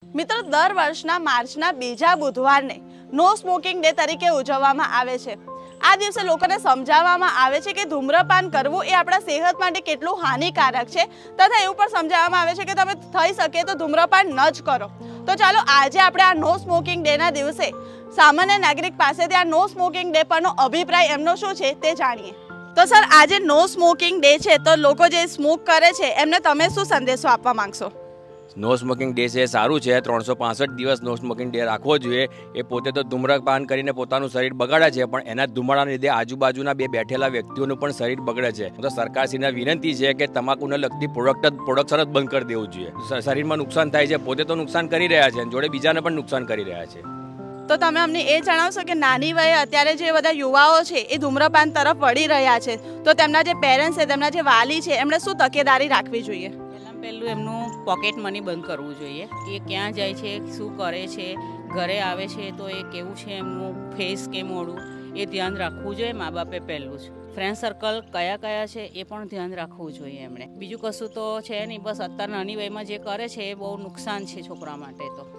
મિત્રો, દર વર્ષના માર્ચના બીજા બુધવારને નો સ્મોકિંગ ડે તરીકે ઉજવવામાં આવે છે। આ દિવસે લોકોને સમજાવવામાં આવે છે કે ધૂમ્રપાન કરવું એ આપણા સેહત માટે કેટલું હાનિકારક છે તથા એવું પણ સમજાવવામાં આવે છે કે તમે થઈ શકે તો ધૂમ્રપાન ન જ કરો। તો ચાલો આજે આપણે આ નો સ્મોકિંગ ડેના દિવસે સામાન્ય નાગરિક પાસેથી આ નો સ્મોકિંગ ડે પરનો અભિપ્રાય એમનો શું છે તે જાણીએ। તો સર, આજે નો સ્મોકિંગ ડે છે તો લોકો જે સ્મોક કરે છે એમને તમે શું સંદેશો આપવા માંગશો? નો સ્મોકિંગ ડે છે સારું છે। 365 દિવસ નો સ્મોકિંગ ડે રાખવો જોઈએ। એ પોતે તો ધૂમ્રપાન કરીને પોતાનું શરીર બગાડે છે, પણ એના ધુમાડાના લીધે આજુબાજુના બે બેઠેલા વ્યક્તિઓનું પણ શરીર બગડે છે। તો સરકારશ્રીને વિનંતી છે કે તમાકુને લગતી પ્રોડક્શન જ બંધ કરી દેવું જોઈએ। શરીરમાં નુકસાન થાય છે, પોતે તો નુકસાન કરી રહ્યા છે, જોડે બીજાને પણ નુકસાન કરી રહ્યા છે। તો તમે અમને એ જણાવશો કે નાની વયે અત્યારે જે બધા યુવાઓ છે એ ધૂમ્રપાન તરફ વળી રહ્યા છે, તો તેમના જે પેરેન્ટ્સ છે, તેમના જે વાલી છે, એમણે શું તકેદારી રાખવી જોઈએ? પહેલું એમનું પોકેટ મની બંધ કરવું જોઈએ કે ક્યાં જાય છે, શું કરે છે, ઘરે આવે છે તો એ કેવું છે, એમનું ફેસ કે મોઢું એ ધ્યાન રાખવું જોઈએ મા બાપે પહેલું જ। ફ્રેન્ડ સર્કલ કયા કયા છે એ પણ ધ્યાન રાખવું જોઈએ એમણે। બીજું કશું તો છે નહીં, બસ અત્યારે નાની વયમાં જે કરે છે એ બહુ નુકસાન છે છોકરા માટે। તો